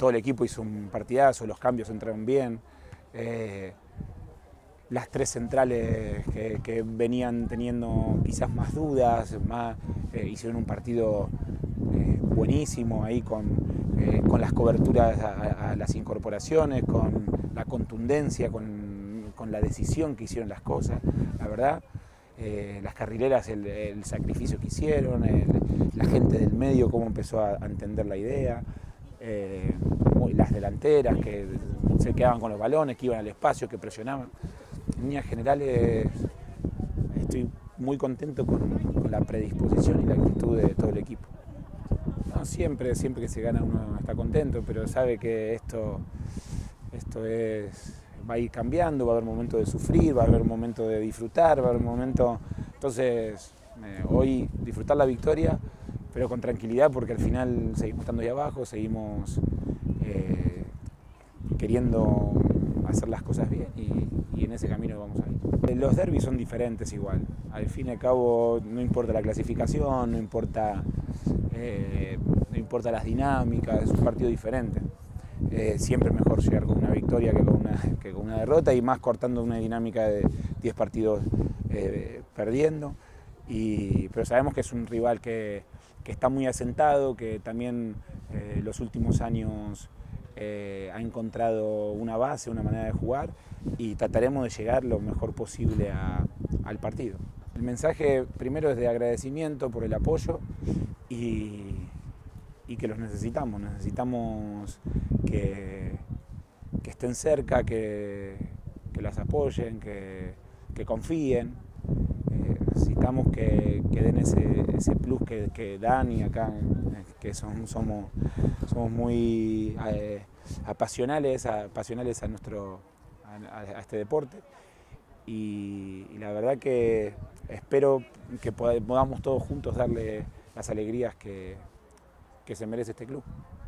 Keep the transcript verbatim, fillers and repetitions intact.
todo el equipo hizo un partidazo, los cambios entraron bien. Eh, las tres centrales que, que venían teniendo quizás más dudas, más, eh, hicieron un partido eh, buenísimo ahí con, eh, con las coberturas a, a las incorporaciones, con la contundencia, con, con la decisión que hicieron las cosas, la verdad. Eh, las carrileras, el, el sacrificio que hicieron, el, la gente del medio, cómo empezó a, a entender la idea, eh, las delanteras que se quedaban con los balones, que iban al espacio, que presionaban. En líneas generales estoy muy contento con, con la predisposición y la actitud de todo el equipo. No, siempre, siempre que se gana uno está contento, pero sabe que esto, esto es, va a ir cambiando, va a haber momentos de sufrir, va a haber momentos de disfrutar, va a haber momentos... Entonces, eh, hoy disfrutar la victoria, pero con tranquilidad, porque al final seguimos estando ahí abajo, seguimos eh, queriendo hacer las cosas bien y, y en ese camino vamos a ir. Los derbis son diferentes igual, al fin y al cabo no importa la clasificación, no importa, eh, no importa las dinámicas, es un partido diferente. Eh, siempre mejor llegar con una victoria que con una, que con una derrota, y más cortando una dinámica de diez partidos eh, perdiendo. Y, pero sabemos que es un rival que, que está muy asentado, que también eh, los últimos años eh, ha encontrado una base, una manera de jugar, y trataremos de llegar lo mejor posible a, al partido. El mensaje primero es de agradecimiento por el apoyo y, y que los necesitamos, necesitamos que, que estén cerca, que, que las apoyen, que, que confíen. Eh, necesitamos que, que den ese, ese plus que, que dan, y acá que son, somos, somos muy eh, apasionales, apasionales a, nuestro, a, a este deporte. Y, y la verdad que espero que podamos todos juntos darle las alegrías que, que se merece este club.